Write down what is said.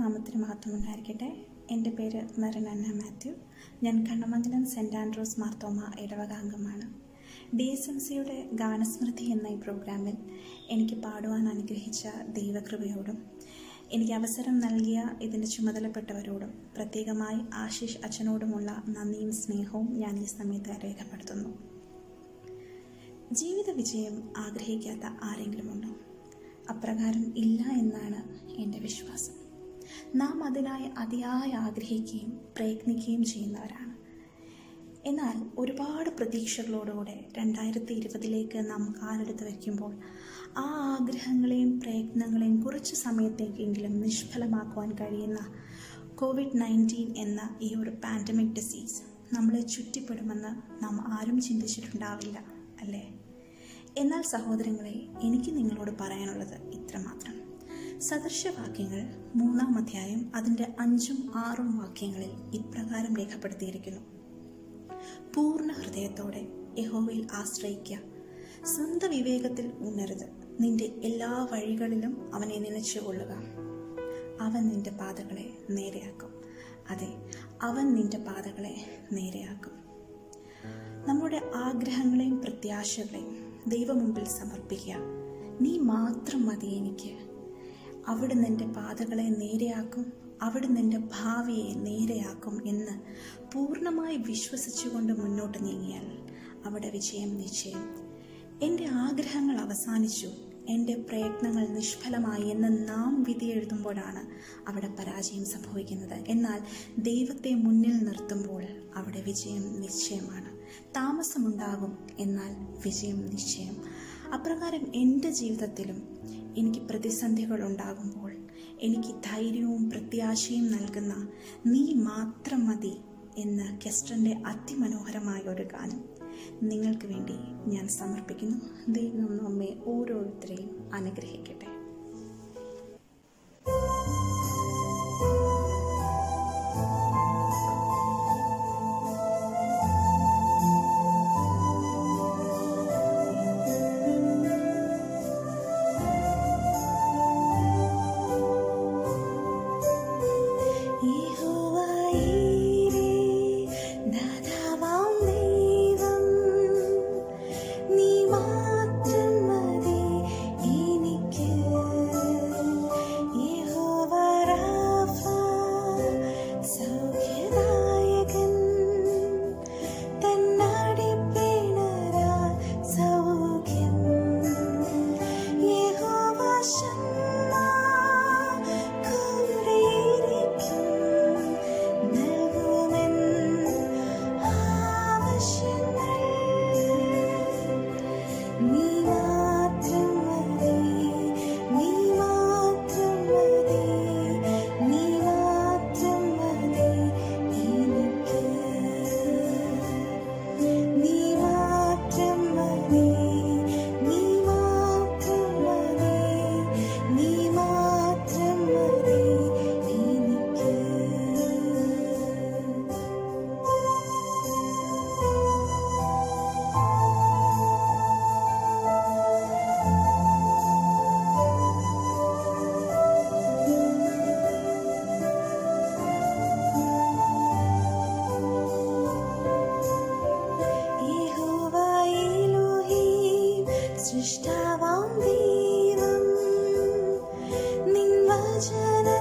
നാമത്തിന് മഹത്വം ഉണ്ടായിരിക്കട്ടെ. എൻ്റെ പേര് മെറിൻ മാത്യു. ഞാൻ കണ്ണമംഗലം സെൻറ് ആൻഡ്രൂസ് മാർത്തോമ ഇടവക അംഗമാണ്. DSMCയുടെ ഗാനസ്മൃതി എന്ന ഈ പ്രോഗ്രാമിൽ എനിക്ക് പാടുവാൻ അനുഗ്രഹിച്ച ദൈവകൃപയോടും എനിക്ക് അവസരം നൽകിയ ഇതിൻ്റെ ചുമതലപ്പെട്ടവരോടും പ്രത്യേകമായി ആശിഷ് അച്ഛനോടുമുള്ള നന്ദിയും സ്നേഹവും ഞാൻ ഈ സമയത്ത് രേഖപ്പെടുത്തുന്നു. ജീവിത വിജയം ആഗ്രഹിക്കാത്ത ആരെങ്കിലും ഉണ്ടോ? അപ്രകാരം ഇല്ല എന്നാണ് എൻ്റെ വിശ്വാസം. നാം അതിനായി അതിയായി ആഗ്രഹിക്കുകയും പ്രയത്നിക്കുകയും ചെയ്യുന്നവരാണ്. എന്നാൽ ഒരുപാട് പ്രതീക്ഷകളോടുകൂടെ 2020 നാം കാലെടുത്ത് വയ്ക്കുമ്പോൾ ആ ആഗ്രഹങ്ങളെയും പ്രയത്നങ്ങളെയും കുറച്ച് സമയത്തേക്കെങ്കിലും നിഷ്ഫലമാക്കുവാൻ കഴിയുന്ന COVID-19 എന്ന ഈ ഒരു പാൻഡമിക് ഡിസീസ് നമ്മളെ ചുറ്റിപ്പെടുമെന്ന് നാം ആരും ചിന്തിച്ചിട്ടുണ്ടാവില്ല, അല്ലേ? എന്നാൽ സഹോദരങ്ങളെ, എനിക്ക് നിങ്ങളോട് പറയാനുള്ളത് ഇത്രമാത്രം. സദൃശവാക്യങ്ങൾ 3-ാം അധ്യായം അതിൻ്റെ 5-ഉം 6-ഉം വാക്യങ്ങളിൽ ഇപ്രകാരം രേഖപ്പെടുത്തിയിരിക്കുന്നു: പൂർണ്ണ ഹൃദയത്തോടെ യഹോവയിൽ ആശ്രയിക്കുക, സ്വന്തം വിവേകത്തിൽ ഊന്നരുത്, നിന്റെ എല്ലാ വഴികളിലും അവനെ നനച്ചുകൊള്ളുക, അവൻ നിന്റെ പാതകളെ നേരെയാക്കും. അതെ, അവൻ നിന്റെ പാതകളെ നേരെയാക്കും. നമ്മുടെ ആഗ്രഹങ്ങളെയും പ്രത്യാശകളെയും ദൈവമുമ്പിൽ സമർപ്പിക്കുക. നീ മാത്രം മതി എനിക്ക്. അവിടുന്ന് എൻ്റെ പാതകളെ നേരെയാക്കും, അവിടുന്ന് എൻ്റെ ഭാവിയെ നേരെയാക്കും എന്ന് പൂർണ്ണമായി വിശ്വസിച്ചുകൊണ്ട് മുന്നോട്ട് നീങ്ങിയാൽ അവിടെ വിജയം നിശ്ചയം. എൻ്റെ ആഗ്രഹങ്ങൾ അവസാനിച്ചു, എൻ്റെ പ്രയത്നങ്ങൾ നിഷ്ഫലമായി എന്ന് നാം വിധി എഴുതുമ്പോഴാണ് അവിടെ പരാജയം സംഭവിക്കുന്നത്. എന്നാൽ ദൈവത്തെ മുന്നിൽ നിർത്തുമ്പോൾ അവിടെ വിജയം നിശ്ചയമാണ്. താമസമുണ്ടാകും, എന്നാൽ വിജയം നിശ്ചയം. അപ്രകാരം എൻ്റെ ജീവിതത്തിലും എനിക്ക് പ്രതിസന്ധികൾ ഉണ്ടാകുമ്പോൾ എനിക്ക് ധൈര്യവും പ്രത്യാശയും നൽകുന്ന നീ മാത്രം മതി എന്ന കെസ്റ്ററിൻ്റെ അതിമനോഹരമായ ഒരു ഗാനം നിങ്ങൾക്ക് വേണ്ടി ഞാൻ സമർപ്പിക്കുന്നു. ദൈവം നമ്മെ ഓരോരുത്തരെയും അനുഗ്രഹിക്കട്ടെ. സൃഷ്ടാവാം ദൈവം നിൻ വചന